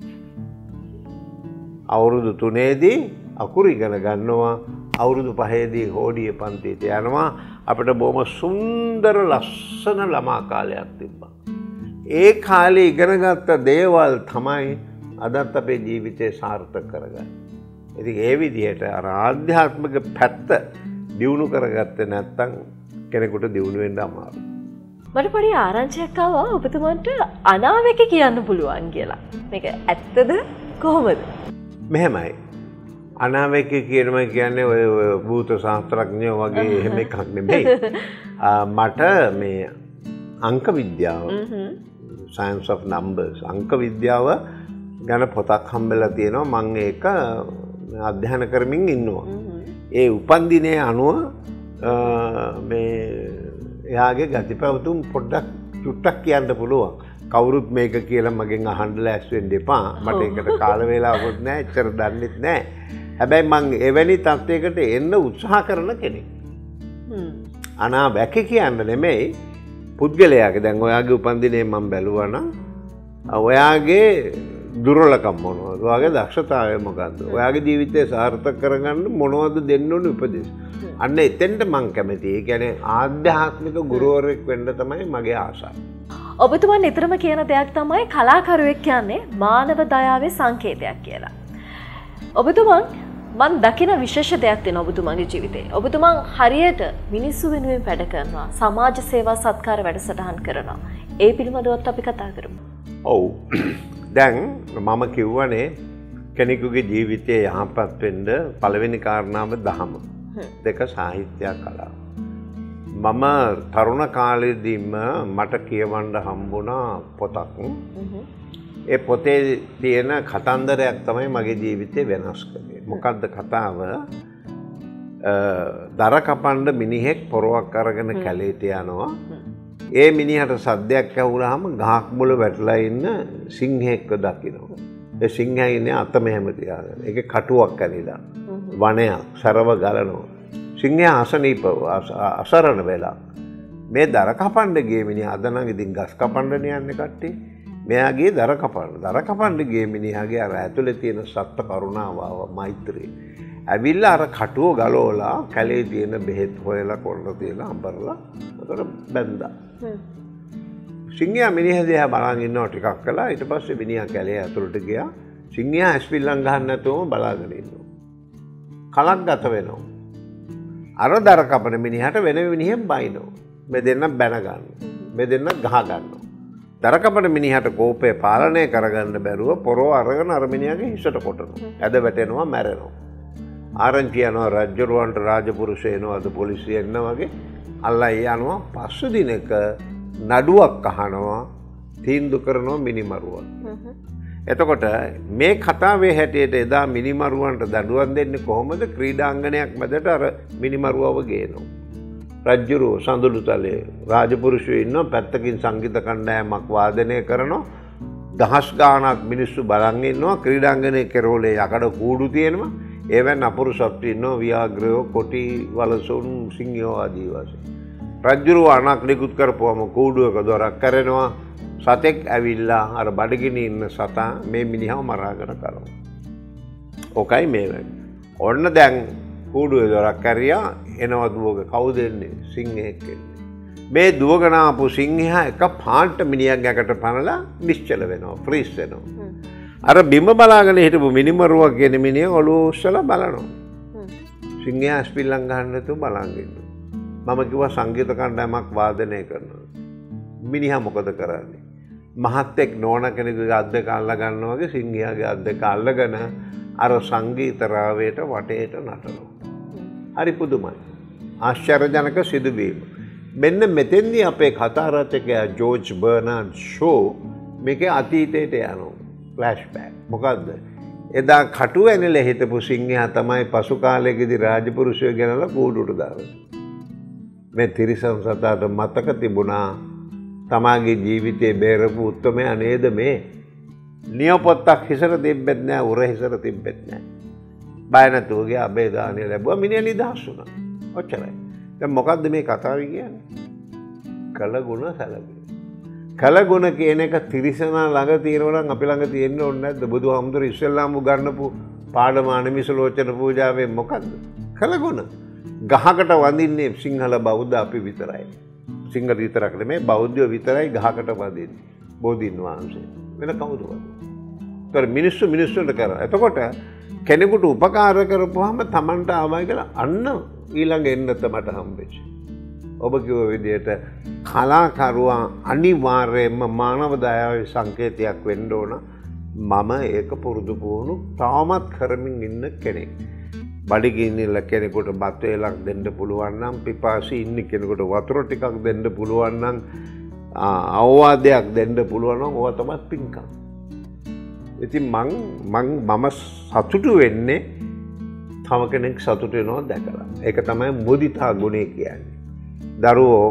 අවුරුදු 3ේදී අකුරු ඉගෙන ගන්නවා, අවුරුදු 5ේදී හෝඩිය පන්තියට යනවා. අපිට බොහොම සුන්දර ලස්සන ළමා කාලයක් තිබ්බා. ඒ කාලේ ඉගෙනගත්ත දේවල් තමයි අදත් අපේ ජීවිතේ සාර්ථක කරගන්නේ. ඉතින් ඒ විදිහට අර ආධ්‍යාත්මික පැත්ත දියුණු කරගත්තේ නැත්නම් කෙනෙකුට දියුණු වෙන්න අමාරුයි. මට පොඩි ආරංචියක් ආවා ඔබතුමන්ට අනාවැක කියන්න පුළුවන් කියලා. මේක ඇත්තද කොහොමද? මෙහෙමයි. අනාවැක කියනවා කියන්නේ ඔය භූත ශාස්ත්‍රඥයෝ වගේ එහෙම එකක් නෙමෙයි. මට මේ අංක විද්‍යාව science of numbers අංක විද්‍යාව ගැන පොතක් හම්බෙලා තියෙනවා. මම ඒක අධ්‍යයන කරමින් ඉන්නවා. ඒ උපන්දිනයේ අනුව මේ එයාගේ ගති පැවතුම් පොඩ්ඩක් චුට්ටක් කියන්න පුළුවන්. කවුරුත් මේක කියලා මගෙන් අහන්න ලෑස්ති වෙන්න එපා. මට ඒකට කාල වේලාවකුත් නැහැ, එච්චර දන්නෙත් නැහැ. හැබැයි මම එවැනි තත්යකට එන්න උත්සාහ කරන කෙනෙක්. අනාවැක කියන්න නෙමෙයි, පුද්ගලයාගේ දැන් ඔයාගේ උපන්දිනේ මම බැලුවා නම් ඔයාගේ දුර්වලකම් මොනවද? ඔයාගේ දක්ෂතාවය මොකද්ද? ඔයාගේ ජීවිතය සාර්ථක කරගන්න මොනවද දෙන්න ඕන උපදෙස්? අන්න එතෙන්ට මං කැමතියි. ඒ කියන්නේ ආධ්‍යාත්මික ගුරුවරයෙක් වෙන්න තමයි මගේ ආසාව. ඔබතුමන් නිතරම කියන දෙයක් තමයි කලාකරුවෙක් කියන්නේ මානව දයාවේ සංකේතයක් කියලා. ඔබතුමන් මන් දකින විශේෂ දෙයක් තියෙනවා ඔබතුමන්ගේ ජීවිතේ. ඔබතුමන් හරියට මිනිස්සු වෙනුවෙන් වැඩ කරනවා, සමාජ සේවා සත්කාර වැඩසටහන් කරනවා. ඒ පිළිබඳවත් අපි කතා කරමු. ඔව්. දැන් මම කිව්වනේ කෙනෙකුගේ ජීවිතයේ යහපත් වෙන්න පළවෙනි කාරණාව දහම. දෙක සාහිත්‍ය කලාව. මම තරුණ කාලෙදීම මට කියවන්න හම්බුණා පොතක්. ඒ පොතේ තියෙන කතන්දරයක් තමයි මගේ ජීවිතේ වෙනස් කළේ. මොකද්ද කතාව? දර කපන්න මිනිහෙක් පොරවක් අරගෙන කැලේට යනවා. ඒ මිනිහට සද්දයක් ඇහුනහම ගහක් මුල වැටලා ඉන්න සිංහෙක්ව දකිනවා. ඒ සිංහයා ඉන්නේ අත මෙහෙම තියාගෙන. ඒකේ කටුවක් ඇනිලා. වනයක් සරව ගලනවා. සිංහයා අසනීපව අසරණ වෙලා. මේ දර කපන්න ගිය මිනිහා අද නම් ඉතින් ගස් කපන්න යන්නේ කට්ටිය. මෙයා ගියේ දර කපන්න. දර කපන්න ගිය මිනිහාගේ අර ඇතුලේ තියෙන සත්ත්ව කරුණාව මෛත්‍රිය. ඇවිල්ලා අර කටුව ගලවලා කැලේ තියෙන බෙහෙත් හොයලා කොන්න තියලා අඹරලා උතර බැන්දා. සිංහයා මිනිහා දිහා බලන් ඉන්නවා ටිකක් කළා. ඊට පස්සේ මිනිහා කැලේ ඇතුළට ගියා. සිංහයා ඇස්පිල්ලම් ගහන්න නැතුවම බලාගෙන ඉන්නවා. කලක් ගත වෙනවා. අර දර කපන මිනිහට වෙන මිනිහෙන් බයිනවා. මේ දෙන්න බැන ගන්නවා. මේ දෙන්න ගහ ගන්නවා. දර කපන මිනිහට කෝපය පාලනය කරගන්න බැරුව පොරව අරගෙන අර මිනිහාගේ හිසට කොටනවා. ඇද වැටෙනවා මැරෙනවා. ආරංචි යනවා රජුරවන්ට රාජපුරුෂය එනවාද පොලිසිය එන්න වගේ අල්ලා යනවා. පස්සේ දිනක නඩුවක් අහනවා තීන්දුව කරනවා මිනිමරුවන්. එතකොට මේ කතාවේ හැටියට එදා මිනිමරුවන්ට දඬුවම් දෙන්නේ කොහොමද? ක්‍රීඩාංගණයක් මැදට අර මිනිමරුවව ගේනවා. රජ්ජුරුව සඳුළුතලේ රාජපුරුෂයෝ ඉන්නවා පැත්තකින් සංගීත කණ්ඩායමක් වාදනය කරනවා. දහස් ගාණක් මිනිස්සු බලන් ඉන්නවා. ක්‍රීඩාංගණයේ කෙරෝලේ යකඩ කූඩු තියෙනවා. ඒවෙන් අපුරු සත්තු ඉන්නවා. ව්‍යාග්‍රයෝ, කොටි, වලසුන්, සිංහයෝ ආදී වශයෙන්. රජ්ජුරුව අනක් නිකුත් කරපුවම කූඩුවක දොරක් කරනවා. සතෙක් ඇවිල්ලා අර බඩගිනි ඉන්න සතා මේ මිනිහව මරාගෙන කරනවා. ඕකයි මේ වෙන්නේ. ඔන්න දැන් කූඩුවේ දොරක් කරියා එනවා දුවක. කවුද එන්නේ? සිංහෙක් එන්නේ. මේ දුවගෙන ආපු සිංහයා එක පාට මිනිහක් යකට පනලා නිශ්චල වෙනවා. ෆ්‍රීස් වෙනවා. අර බිම බලාගෙන හිටපු මිනිමරුවා කියන මිනිහ ඔළුව උස්සලා බලනවා. සිංහයා ඇස්පිල්ලම් ගහන්න නැතුව බලන් ඉන්නවා. මම කිව්වා සංගීත කණ්ඩායමක් වාදනය කරනවා. මිනිහා මොකද කරන්නේ? මහත්තෙක් නෝන කෙනෙකුගේ අත් දෙක අල්ල ගන්නවා වගේ සිංහයාගේ අත් දෙක අල්ලගෙන අර සංගීත රාවයට වටේට නටනවා. හරි පුදුමයි. ආශ්චර්යජනක සිදුවීම. මෙන්න මෙතෙන්දී අපේ කතා රචකයා ජෝර්ජ් බර්නාඩ් ෂෝ මේකේ අතීතයට යනවා. ෆ්ලෑෂ්බැක්. මොකද්ද? එදා කටු ඇනලා හිටපු සිංහයා තමයි පසු කාලයකදී රාජපුරුෂයෝ ගෙනලා කූඩුවට දාන්නේ. මේ තිරිසන් සතාට මතක තිබුණා තමාගේ ජීවිතේ බේරපු උත්මයා නේද මේ? නියපොත්තක් හිසර තිබ්බෙත් නෑ, උර හිසර තිබ්බෙත් නෑ. බය නැතුව ගියා අබේදානිය ලැබුවා. මිනිහා නිදහස් වුණා. ඔච්චරයි. දැන් මොකද්ද මේ කතාවේ කියන්නේ? කලගුණ සැලකුණ. කලගුණ කියන එක තිරිසනා ළඟ තියෙනවා නම් අපි ළඟ තියෙන්න ඕනේ නැද්ද? බුදුහාමුදුරු ඉස්සෙල්ලාම උගන්වපු පාඩම අනිමිසලෝචන පූජාවේ මොකද්ද? කලගුණ. ගහකට වඳින්නේ සිංහල බෞද්ධ අපි විතරයි. සිංහල විතරක් නෙමෙයි බෞද්ධයෝ විතරයි ගහකට වඳින්නේ. බෝධීන් වහන්සේ. වෙන කවුද වඳින්නේ? ඒතර මිනිස්සු මිනිස්සුන්ට කරා. එතකොට කෙනෙකුට උපකාර කරපුවාම Tamanට ආවයි කියලා අන්න ඊළඟ එන්නත මට හම්බෙච්ච. ඔබ කිව්ව විදිහට කලාකරුවා අනිවාර්යයෙන්ම මානව දයාවේ සංකේතයක් වෙන්න ඕන. මම ඒක පුරුදු පුහුණු තාමත් කරමින් ඉන්න කෙනෙක්. බඩගිනිල කෙනෙකුට බත් වේලක් දෙන්න පුළුවන් නම්, පිපාසී ඉන්න කෙනෙකුට වතුර ටිකක් දෙන්න පුළුවන් නම්, අවවාදයක් දෙන්න පුළුවන් නම් ඕවා තමයි පින්කම්. ඉතින් මම සතුටු වෙන්නේ තව කෙනෙක් සතුටු වෙනවා දැකලා. ඒක තමයි මුදිතා ගුණය කියන්නේ. දරුවෝ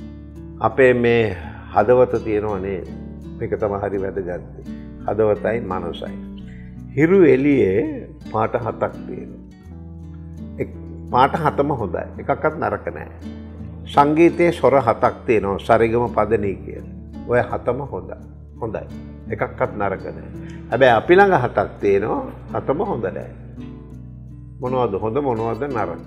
අපේ මේ හදවත තියෙනවා නේද? මේක තමයි හරි වැදගත්. හදවතයි මනසයි. හිරු එළියේ පාට හතක් තියෙනවා. පාට හතම හොඳයි. එකක්වත් නරක නැහැ. සංගීතයේ ස්වර හතක් තියෙනවා. සරිගම පදනී කියන. ඔය හතම හොඳයි. එකක්වත් නරක නැහැ. හැබැයි අපි ළඟ හතක් තියෙනවා. හතම හොඳ නැහැ. මොනවද හොඳ මොනවද නරක?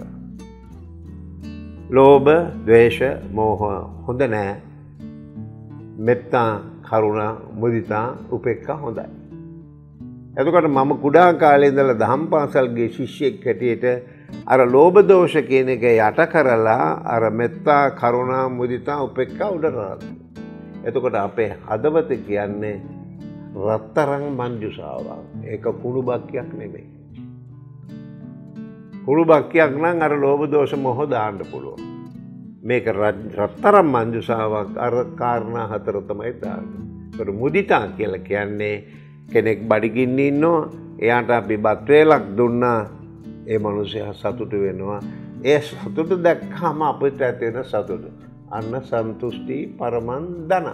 ලෝභ, ද්වේෂ, මෝහ හොඳ නැහැ. මෙත්තා, කරුණා, මුදිතා, උපේක්ඛා හොඳයි. එතකොට මම කුඩා කාලේ ඉඳලා දහම් පාසල් ගිය ශිෂ්‍යෙක් හැටියට අර ලෝභ දෝෂ කියන එක යට කරලා අර මෙත්තා, කරුණා, මුදිතා, උපේක්ඛා උඩරලා. එතකොට අපේ හදවත කියන්නේ රත්තරන් මංජුසාවක්. ඒක කුණු බක්කියක් නෙමෙයි. කුණු බක්කියක් නම් අර ලෝභ දෝෂ මොහ දාන්න පුළුවන්. මේක රත්තරන් මංජුසාවක්. අර කාරණා හතර තමයි දාන්නේ. ඒකට මුදිතා කියලා කියන්නේ කෙනෙක් බඩගින්න ඉන්නවා. එයාට අපි බත් වේලක් දුන්නා. ඒ මනුස්සයා සතුටු වෙනවා. ඒ සතුට දැක්කම අපිට ඇති වෙන සතුට. අන්න සන්තුෂ්ටි පරමං ධන.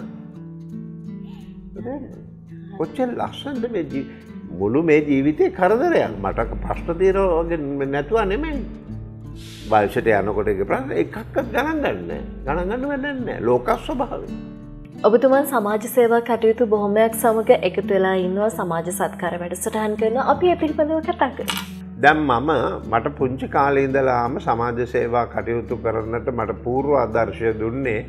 කොච්චර ලස්සනද මේ මුළු මේ ජීවිතේ කරදරයක්. මට ප්‍රශ්න තියෙනවා නැතුව නෙමෙයි. වයසට යනකොට ඒක ප්‍රශ්න එකක්වත් ගණන් ගන්නෑ. ගණන් ගන්න වෙන්නේ නැහැ. ලෝක ස්වභාවය. ඔබතුමන් සමාජ සේවා කටයුතු බොහොමයක් සමග එකතු වෙලා ඉන්නවා. සමාජ සත්කාර වැඩසටහන් කරනවා. අපි ඒ පිළිබඳව කතා කරමු. දැන් මට පුංචි කාලේ ඉඳලාම සමාජ සේවා කටයුතු කරන්නට මට පූර්ව ආදර්ශය දුන්නේ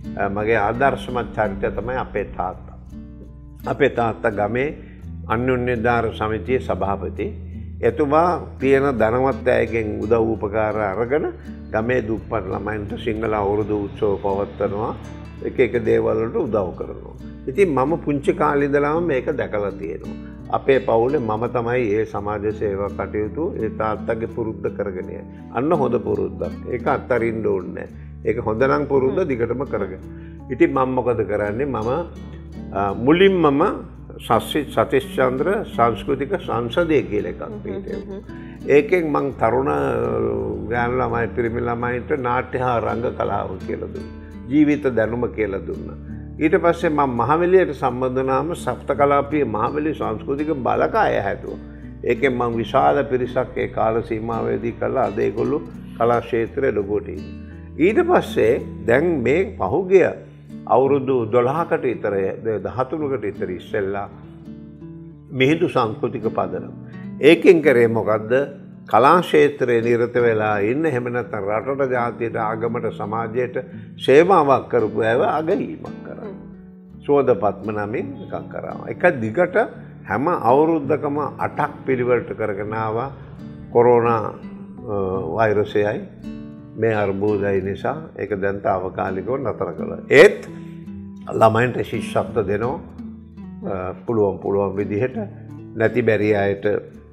මගේ ආදර්ශමත් චරිතය තමයි අපේ තාත්තා. අපේ තාත්තා ගමේ අන්‍යෝන්‍යදාර සමිතියේ සභාපති. එතුමා තියෙන ධනවත් අයගෙන් උදව් උපකාර අරගෙන ගමේ දුප්පත් ළමයින්ට සිංහල අවුරුදු උත්සව පවත්වනවා. එක දේවල් වලට උදව් කරනවා. ඉතින් මම පුංචි කාලේ ඉඳලාම මේක දැකලා තියෙනවා. අපේ පවුලේ මම තමයි ඒ සමාජ සේවා කටයුතු ඒ තාත්තගේ පුරුද්ද කරගෙන යන්නේ. අන්න හොඳ පුරුද්දක්. ඒක අත්තරින්න ඕනේ නැහැ. ඒක හොඳ නම් පුරුද්ද දිගටම කරගෙන. ඉතින් මම මොකද කරන්නේ? මම මුලින්මම සතිස්චන්ද්‍ර සංස්කෘතික සංසදය කියලා එකක් පිටේවා. ඒකෙන් මං තරුණ ගෑනු ළමයි පිරිමි ළමයින්ට නාට්‍ය හා රංග කලාව කියලා දුන්නා. ජීවිත දැනුම කියලා දුන්නා. ඊට පස්සේ මම මහවැලියට සම්බන්ධ වුණාම සප්තකලාපීය මහවැලි සංස්කෘතික බලකාය හැදුවා. ඒකෙන් මම විශාල පිරිසක් ඒ කාල සීමාවේදී කළා. අද ඒගොල්ලෝ කලා ක්ෂේත්‍රයේ ලොකුට ඉන්නේ. ඊට පස්සේ දැන් මේ පහුගිය අවුරුදු 12කට විතර 13කට විතර ඉස්සෙල්ලා මිහිඳු සංස්කෘතික පදනම. ඒකෙන් කරේ මොකද්ද? කලා ක්ෂේත්‍රයේ නිරත වෙලා ඉන්න එහෙම නැත්නම් රටට ජාතියට ආගමට සමාජයට සේවාවක් කරපු අයව අගයීමක් කරා. සෝදපත්ම නමින් එකක් කරා. එක දිගට හැම අවුරුද්දකම 8ක් පිළිවෙලට කරගෙන ආවා. කොරෝනා වෛරසයයි මේ අර්බුදයි නිසා ඒක දැන් తాවකාලිකව නතර කළා. ඒත් ළමයින්ට ශිෂ්‍යත්ව දෙනවා පුළුවන් විදිහට නැති බැරි අයට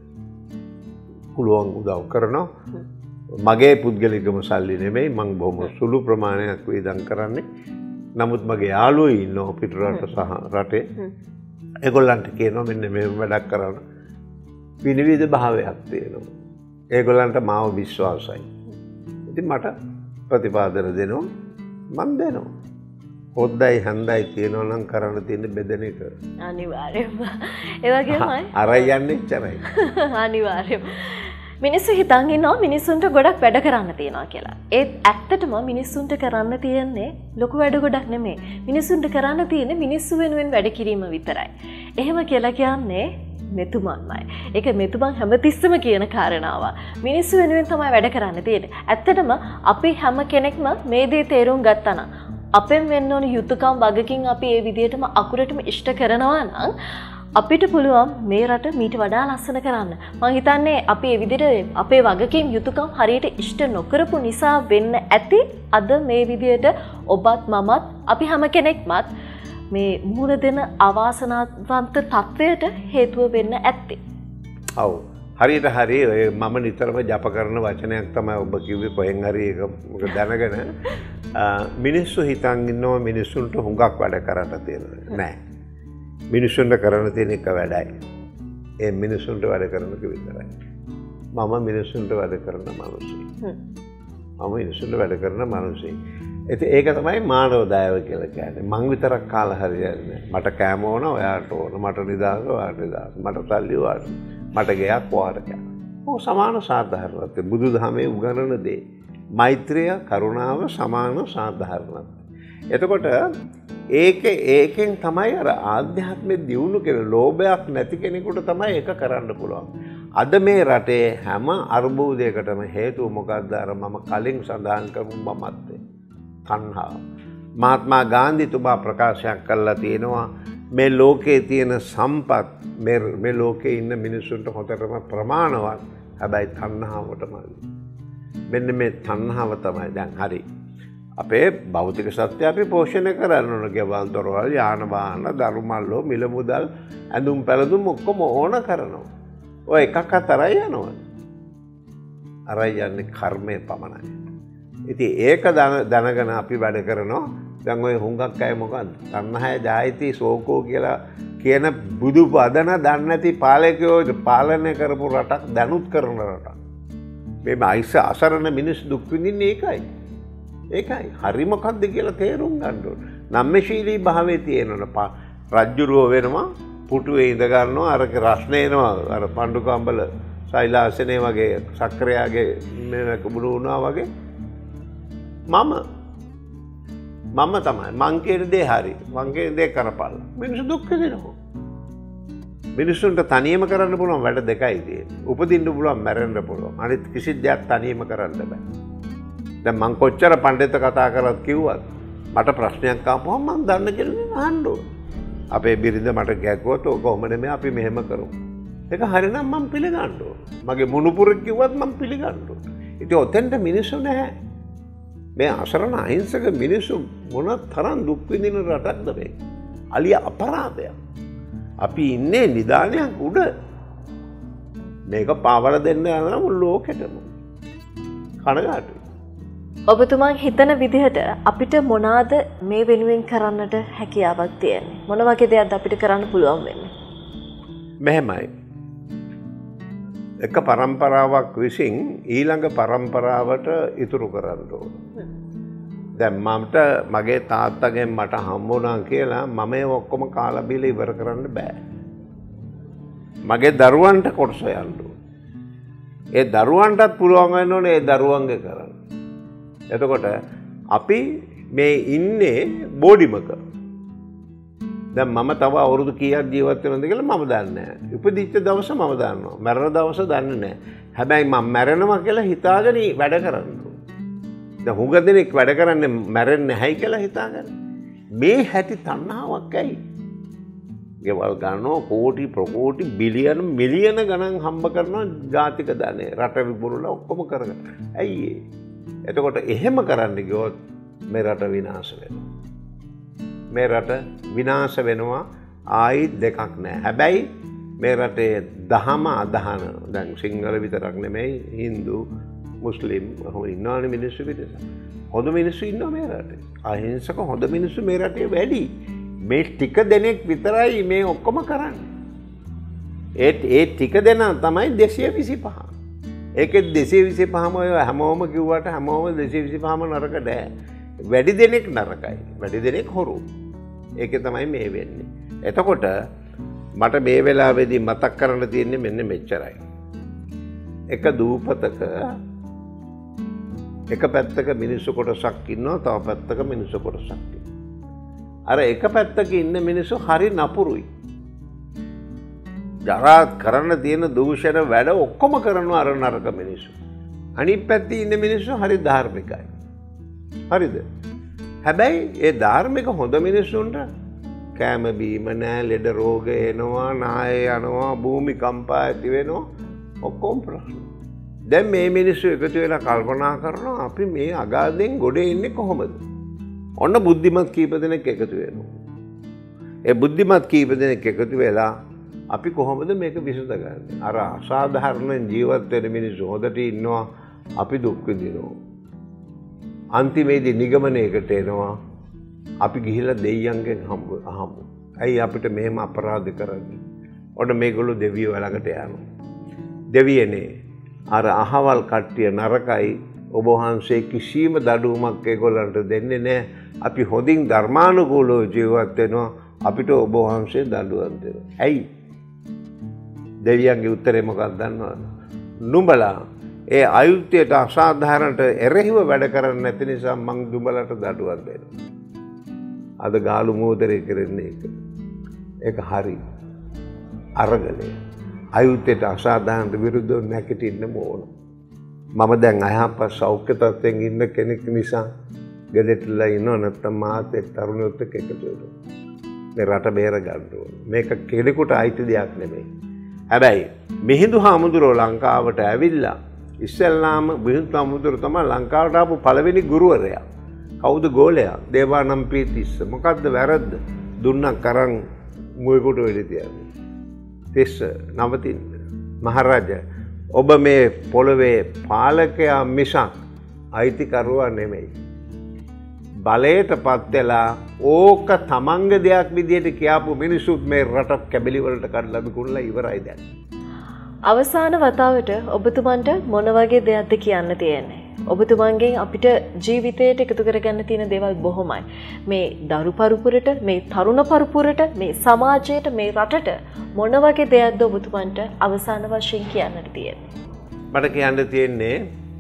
පුළුවන් උදව් කරනවා. මගේ පුද්ගලිකම සල්ලි නෙමෙයි මං බොහොම සුළු ප්‍රමාණයක් වියදම් කරන්නේ. නමුත් මගේ යාළුවෝ ඉන්නවා පිටරට සහ රටේ. ඒගොල්ලන්ට කියනවා මෙන්න මේ වැඩක් කරන්න. විනිවිද භාවයක් තියෙනවා. ඒගොල්ලන්ට මාව විශ්වාසයි. ඉතින් මට ප්‍රතිපාදන දෙනවා මම දෙනවා. හොද්දයි හන්දයි තියෙනවා නම් කරන්න තියෙන බෙදෙන එක. අනිවාර්යයෙන්ම. ඒ වගේමයි. අරයි යන්නේ එච්චරයි. අනිවාර්යයෙන්ම. මිනිස්සු හිතන් ඉන්නවා මිනිස්සුන්ට ගොඩක් වැඩ කරන්න තියෙනවා කියලා. ඒත් ඇත්තටම මිනිස්සුන්ට කරන්න තියෙන්නේ ලොකු වැඩ ගොඩක් නෙමෙයි. මිනිස්සුන්ට කරන්න තියෙන්නේ මිනිස්සු වෙනුවෙන් වැඩ කිරීම විතරයි. එහෙම කියලා කියන්නේ මෙතුමන්මයි. ඒක මෙතුමන් හැමතිස්සම කියන කාරණාව. මිනිස්සු වෙනුවෙන් තමයි වැඩ කරන්න තියෙන්නේ. ඇත්තටම අපි හැම කෙනෙක්ම මේ දේ තේරුම් ගත්තා නම් අපෙන් වෙන්න ඕන යුතුයකම් වගකින් අපි ඒ විදිහටම අකුරටම ඉෂ්ට කරනවා නම් අපිට පුළුවන් මේ රට මීට වඩා ලස්සන කරන්න. මම හිතන්නේ අපි මේ විදිහට අපේ වගකීම් යුතුයකම් හරියට ඉෂ්ට නොකරපු නිසා වෙන්න ඇති අද මේ විදිහට ඔබත් මමත් අපි හැම කෙනෙක්මත් මේ මුහුණ දෙන අවාසනාවන්ත තත්වයට හේතුව වෙන්න ඇත්තේ. ඔව්. හරියට හරි ඔය මම නිතරම ජප කරන වචනයක් තමයි ඔබ කිව්වේ කොහෙන් හරි ඒක දැනගෙන මිනිස්සු හිතන් ඉන්නවා මිනිස්සුන්ට හුඟක් වැඩ කරන්න තියෙනවා. නෑ. මිනිස්සුන්ට කරන්න තියෙන එක වැඩයි. ඒ මිනිස්සුන්ට වැඩ කරන එක විතරයි. මම මිනිස්සුන්ට වැඩ කරන මිනිස්සෙක්. මම මිනිස්සුන්ට වැඩ කරන මිනිස්සෙක්. ඒක තමයි මානව දයාව කියලා කියන්නේ. මං විතරක් කාලා හරියන්නේ. මට කෑම ඕන, ඔයාට ඕන. මට නිදාග, ඔයාට නිදාග. මට සල්ලි ඔයාට. මට ගයක් ඔයාට ගයක්. ඔය සමාන සාධාරණත්වය බුදුදහමේ උගන්වන දේ. මෛත්‍රිය, කරුණාව සමාන සාධාරණත්වය. එතකොට ඒකෙන් තමයි අර ආධ්‍යාත්මයේ දියුණු කෙන ලෝභයක් නැති කෙනෙකුට තමයි ඒක කරන්න පුළුවන්. අද මේ රටේ හැම අර්බුදයකටම හේතුව මොකක්ද? අර මම කලින් සඳහන් කරපු මමත්වය. තණ්හාව. මහත්මා ගාන්ධිතුමා ප්‍රකාශයක් කළා තියෙනවා මේ ලෝකයේ තියෙන සම්පත් මේ ලෝකයේ ඉන්න මිනිසුන්ට හොතටම ප්‍රමාණවත්. හැබැයි තණ්හාවටමයි. මෙන්න මේ තණ්හාව තමයි දැන් හරි. අපේ භෞතික සත්‍ය අපි පෝෂණය කරන්න ඕන. ගෙවල් දොරවල් යාන වාහන දරුමල්ලෝ මිල මුදල් ඇඳුම් පැළඳුම් ඔක්කොම ඕන කරනවා. ඔය එකක් අතරයි යනවා. අරයි යන්නේ කර්මය පමණයි. ඉතින් ඒක දැනගෙන අපි වැඩ කරනවා. දැන් ඔය හුඟක් අය මොකද්ද? තණ්හය ජායති සෝකෝ කියලා කියන බුදු පදන දන්නේ නැති පාලකයෝ පාලනය කරපු රටක් දැනුත් කරන රටක්. මේ අසරණ මිනිස් දුක් විඳින්නේ ඒකයි. ඒකයි. හරි මොකද්ද කියලා තේරුම් ගන්න ඕන. නම්‍යශීලී භාවයේ තියෙනවා. රජ්ජුරුව වෙනවා පුටුවේ ඉඳ ගන්නවා අර රස්නේ එනවා අර පණ්ඩු කම්බල සෛලාසනේ වගේ සක්‍රයාගේ මේක බුණු වුණා වගේ මම තමයි මං කියන දේ හරි මං කියන දේ කරපළ මිනිස්සු දුක් විඳිනවා. මිනිස්සුන්ට තනියම කරන්න පුළුවන් වැඩ දෙකයි තියෙන්නේ. උපදින්න පුළුවන් මැරෙන්න පුළුවන්. අනිත් කිසි දෙයක් තනියම කරන්න බෑ. දැන් මං කොච්චර පඬිත කතා කරත් කිව්වත් මට ප්‍රශ්නයක් ආපුවම මම දන්න කෙනෙක්ගෙන් අහන්න ඕන. අපේ බිරිඳ මට ගැක්කුවොත් ඕක කොහොම නෙමෙයි අපි මෙහෙම කරමු. ඒක හරිනම් මම පිළිගන්න ඕන. මගේ මුණුපුරෙක් කිව්වත් මම පිළිගන්න ඕන. ඉතින් ඔතෙන්ට මිනිස්සු නැහැ. මේ අසරණ අහිංසක මිනිස්සු මොන තරම් දුක් විඳින රටක්ද මේ? අලිය අපරාධයක්. අපි ඉන්නේ නිදානයක් උඩ. මේක පාවල දෙන්න යනවා මුළු ලෝකෙටම. කනගාටුයි. ඔබතුමා හිතන විදිහට අපිට මොනවාද මේ වෙනුවෙන් කරන්නට හැකියාවක් තියෙන්නේ? මොන වගේ දෙයක්ද අපිට කරන්න පුළුවන් වෙන්නේ? මෙහෙමයි. එක පරම්පරාවක් විසින් ඊළඟ පරම්පරාවට ඉතුරු කරන්න ඕන. දැන් මමට මගේ තාත්තගෙන් මට හම්බුණා කියලා මම ඒ ඔක්කොම කාලා බීලා ඉවර කරන්න බෑ. මගේ දරුවන්ට කොටස යන්න ඕන. ඒ දරුවන්ටත් පුළුවන් වෙන්න ඕනේ ඒ දරුවන්ගේ කරන්න. එතකොට අපි මේ ඉන්නේ බෝඩිමක. දැන් මම තව අවුරුදු කීයක් ජීවත් වෙනවද කියලා මම දන්නේ නැහැ. උපදිච්ච දවස මම දන්නවා. මැරෙන දවස දන්නේ නැහැ. හැබැයි මම මැරෙනවා කියලා හිතාගෙන වැඩ කරනවා. දැන් හුඟ දෙනෙක් වැඩ කරන්නේ මැරෙන්නේ නැහැයි කියලා හිතාගෙන. මේ හැටි තණ්හාවක් ඇයි? ගෙවල් ගන්නවා කෝටි ප්‍රකෝටි බිලියන මිලියන ගණන් හම්බ කරනවා ජාතික ධනෙ. රට විපුරලා ඔක්කොම කරගන්න. ඇයි ඒ? එතකොට එහෙම කරන්න ගියොත් මේ රට විනාශ වෙනවා. මේ රට විනාශ වෙනවා ආයි දෙකක් නැහැ. හැබැයි මේ රටේ දහම අදහන දැන් සිංහල විතරක් නෙමෙයි හින්දු මුස්ලිම් ඉන්නවනේ මිනිස්සු පිටස. හොඳ මිනිස්සු ඉන්නවා මේ රටේ. අහිංසක හොඳ මිනිස්සු මේ රටේ වැඩි. මේ ටික දෙනෙක් විතරයි මේ ඔක්කොම කරන්නේ. ඒ ටික දෙනා තමයි 225. ඒකෙත් 225ම ඔය හැමෝම කිව්වට හැමෝම 225ම නරක නෑ. වැඩි දෙනෙක් නරකයි. වැඩි දෙනෙක් හොරු. ඒකේ තමයි මේ වෙන්නේ. එතකොට මට මේ වෙලාවේදී මතක් කරන්න තියෙන්නේ මෙන්න මෙච්චරයි. එක දූපතක එක පැත්තක මිනිස්සු කොටසක් ඉන්නවා තව පැත්තක මිනිස්සු කොටසක් ඉන්නවා. අර එක පැත්තක ඉන්න මිනිස්සු හරි නපුරුයි. ජරා කරන්න තියෙන දූෂණ වැඩ ඔක්කොම කරනවා අර නරක මිනිස්සු. අනිත් පැත්තේ ඉන්න මිනිස්සු හරි ධාර්මිකයි. හරිද? හැබැයි ඒ ධාර්මික හොඳ මිනිස්සුන්ට කෑම බීම නෑ, ලෙඩ රෝග එනවා, නාය යනවා, භූමිකම්පා ඇති වෙනවා, ඔක්කොම ප්‍රශ්න. දැන් මේ මිනිස්සු එකතු වෙලා කල්පනා කරනවා අපි මේ අගාධයෙන් ගොඩ එන්නේ කොහොමද? ඔන්න බුද්ධිමත් කීප දෙනෙක් එකතු වෙනවා. ඒ බුද්ධිමත් කීප දෙනෙක් එකතු වෙලා අපි කොහොමද මේක විසඳගන්නේ? අර අසාධාරණ ජීවත් වෙන මිනිස්සු හොදට ඉන්නවා, අපි දුක් විඳිනවා. අන්තිමේදී නිගමනයකට එනවා අපි ගිහිල්ලා දෙයියන්ගෙන් අහමු. ඇයි අපිට මෙහෙම අපරාධ කරන්නේ? ඔන්න මේගොල්ලෝ දෙවියෝ ළඟට යනවා. දෙවියනේ අර අහවල් කට්ටිය නරකයි, ඔබ වහන්සේ කිසිම දඩුවමක් ඒගොල්ලන්ට දෙන්නේ නැහැ. අපි හොඳින් ධර්මානුකූලව ජීවත් වෙනවා, අපිට ඔබ වහන්සේ දඬුවම් දෙනවා. ඇයි? දෙවියන්ගේ උත්තරේ මොකක්ද දන්නවද? නුඹලා ඒ අයුක්තියට අසාධාරණට එරෙහිව වැඩ කරන්නේ නැති නිසා මං නුඹලට දඬුවම් දෙනවා. අද ගාලු මෝදරේ කරන්නේ ඒක. ඒක හරි. අරගලේ. අයුක්තියට අසාධාරණට විරුද්ධව නැගිටින්න ඕන. මම දැන් අයහපත් සෞඛ්‍ය තත්ත්වයෙන් ඉන්න කෙනෙක් නිසා ගෙදරටලා ඉන්නව නැත්තම් මාත් එක් තරුණයොත් එක්ක එකතු වෙනවා. මේ රට බේර ගන්න ඕන. මේක කෙනෙකුට අයිති දෙයක් නෙමෙයි. හැබැයි මිහිඳු හාමුදුරුවෝ ලංකාවට ඇවිල්ලා ඉස්සෙල්ලාම මිහිඳු හාමුදුරුවෝ තමයි ලංකාවට ආපු පළවෙනි ගුරුවරයා. කවුද ගෝලයා? දේවානම්පිය තිස්ස. මොකද්ද වැරද්ද? දුන්නක් අරන් මුවෙකුට වෙලි තියන්නේ. තිස්ස නවතින්න. මහරජා ඔබ මේ පොළවේ පාලකයා මිසක් අයිතිකරුවා නෙමෙයි. බලයට පත් වෙලා ඕක තමන්ගේ දෙයක් විදියට කියාපු මිනිසුත් මේ රට කැබලි වලට කඩලා බිකුණලා ඉවරයි දැන්. අවසාන වතාවට ඔබතුමන්ට මොන වගේ දෙයක්ද කියන්න තියෙන්නේ? ඔබතුමන්ගෙන් අපිට ජීවිතයට එකතු කරගන්න තියෙන දේවල් බොහොමයි. මේ දරු පරපුරට, මේ තරුණ පරපුරට, මේ සමාජයට, මේ රටට මොන වගේ දෙයක්ද ඔබතුමන්ට අවසාන වශයෙන් කියන්නට තියෙන්නේ? මට කියන්න තියෙන්නේ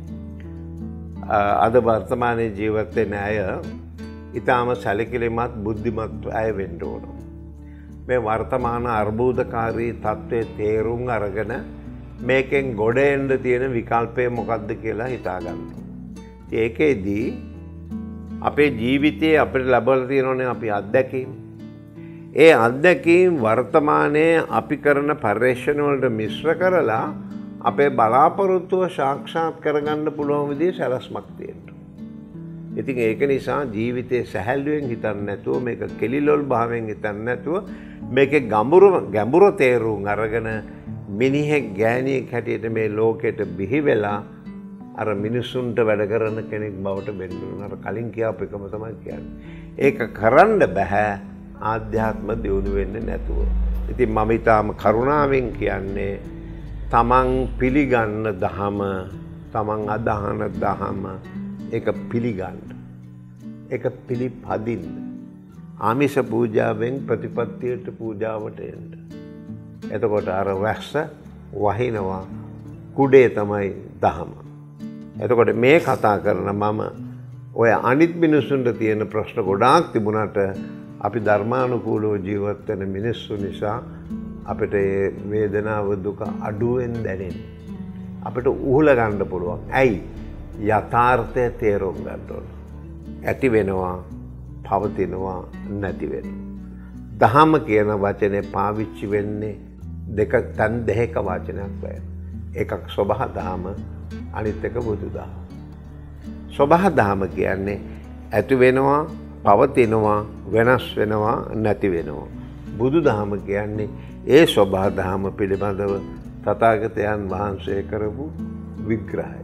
අද වර්තමානයේ ජීවත් වෙන අය ඊටාම සැලකිලිමත් බුද්ධිමත් අය වෙන්න ඕන. මේ වර්තමාන අර්බුදකාරී තත්ත්වයේ තේරුම් අරගෙන මේකෙන් ගොඩ එන්න තියෙන විකල්පය මොකක්ද කියලා හිතා ගන්න. ඒකෙදී අපේ ජීවිතයේ අපිට ලැබලා තියෙනනේ අපි අත්දැකීම්. ඒ අත්දැකීම් වර්තමානයේ අපි කරන පරිශ්‍රණ වලට මිශ්‍ර කරලා අපේ බලාපොරොත්තුව සාක්ෂාත් කරගන්න පුළුවන් විදිහේ සැලැස්මක් තියෙනවා. ඉතින් ඒක නිසා ජීවිතේ සැහැල්ලුවෙන් හිතන්න නැතුව මේක කෙලිලොල් භාවයෙන් හිතන්න නැතුව මේකේ ගැඹුරු තේරුම් අරගෙන මිනිහෙක් ගෑණියෙක් හැටියට මේ ලෝකෙට බිහි වෙලා අර මිනිසුන්ට වැඩ කරන කෙනෙක් බවට වෙන්න අර කලින් කියපු එකම තමයි කියන්නේ. ඒක කරන්න බෑ ආධ්‍යාත්ම දියුණු වෙන්නේ නැතුව. ඉතින් මම ඊටාම කරුණාවෙන් කියන්නේ තමන් පිළිගන්න දහම, තමන් අදහන දහම ඒක පිළිගන්න. ඒක පිළිපදින්න. ආමිෂ පූජාවෙන් ප්‍රතිපත්තියට පූජාවට එන්න. එතකොට අර වැස්ස වහිනවා කුඩේ තමයි දහම. එතකොට මේ කතා කරන මම ඔය අනිත් මිනිස්සුන්ට තියෙන ප්‍රශ්න ගොඩාක් තිබුණාට අපි ධර්මානුකූලව ජීවත් වෙන මිනිස්සු නිසා අපිට මේ වේදනාව දුක අඩුවෙන් දැනෙන්නේ. අපිට උහුල ගන්න පුළුවන්. ඇයි? යථාර්ථය තේරුම් ගන්න ඕන. ඇති වෙනවා, පවතිනවා, නැති වෙනවා. දහම කියන වචනේ පාවිච්චි වෙන්නේ තැන් දෙකක වචනයක් වෙයි. එකක් සබහා දහම, අනිත් එක බුදු දහම. සබහා දහම කියන්නේ ඇති වෙනවා, පවතිනවා, වෙනස් වෙනවා, නැති වෙනවා. බුදු දහම කියන්නේ ඒ සබහා දහම පිළිබඳව තථාගතයන් වහන්සේ කරපු විග්‍රහය.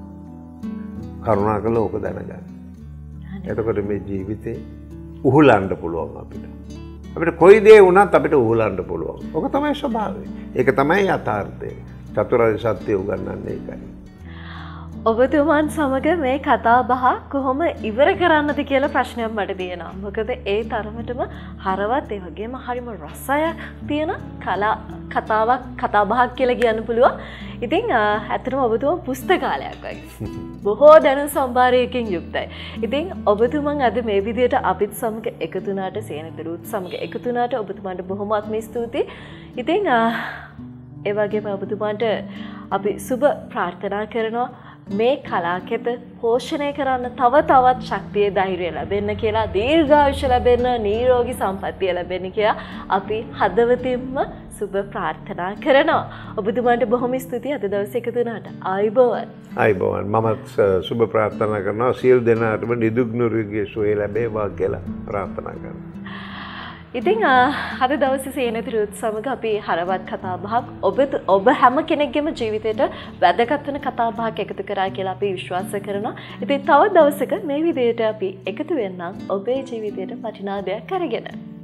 කරුණාකරලා ඕක දැනගන්න. එතකොට මේ ජීවිතේ උහුලන්න පුළුවන් අපිට. අපිට කොයි දේ වුණත් අපිට උහුලන්න පුළුවන්. ඕක තමයි ස්වභාවය. ඒක තමයි යථාර්ථය. චතුරාර්ය සත්‍ය උගන්වන්නේ ඒකයි. ඔබතුමන් සමග මේ කතා බහ කොහොම ඉවර කරන්නද කියලා ප්‍රශ්නයක් මට තියෙනවා. මොකද ඒ තරමටම හරවත් ඒ වගේම හරිම රසයක් තියෙන කතා බහක් කියලා කියන්න පුළුවන්. ඉතින් ඇත්තටම ඔබතුමන් පුස්තකාලයක් වගේ. බොහෝ දැනුම් සම්භාරයකින් යුක්තයි. ඉතින් ඔබතුමන් අද මේ විදිහට අපිත් සමග එකතු වුණාට, සේනතරුත් සමග එකතු වුණාට ඔබතුමන්ට බොහොමත්ම ස්තුතියි. ඉතින් ඒ වගේම ඔබතුමන්ට අපි සුබ ප්‍රාර්ථනා කරනවා මේ කලාකෙත පෝෂණය කරන්න තව තවත් ශක්තිය ධෛර්යය ලැබෙන්න කියලා, දීර්ඝායුෂ ලැබෙන්න, නිරෝගී සම්පන්නිය ලැබෙන්න කියලා අපි හදවතින්ම සුබ ප්‍රාර්ථනා කරනවා. ඔබතුමන්ට බොහොම ස්තුතියි අද දවසේ එකතු වුණාට. ආයුබෝවන්. ආයුබෝවන්. මමත් සුබ ප්‍රාර්ථනා කරනවා සියලු දෙනාටම නිදුක් නිරෝගී සුවය ලැබේවා කියලා ප්‍රාර්ථනා කරනවා. ඉතින් අද දවසේ සේනතිරුත් සමග අපි හරවත් කතා බහක් ඔබ හැම කෙනෙක්ගේම ජීවිතයට වැදගත් වෙන කතා බහක් එකතු කරා කියලා අපි විශ්වාස කරනවා. ඉතින් තව දවසක මේ විදිහට අපි එකතු වෙන්නම් ඔබේ ජීවිතයට වටිනා දෙයක් අරගෙන.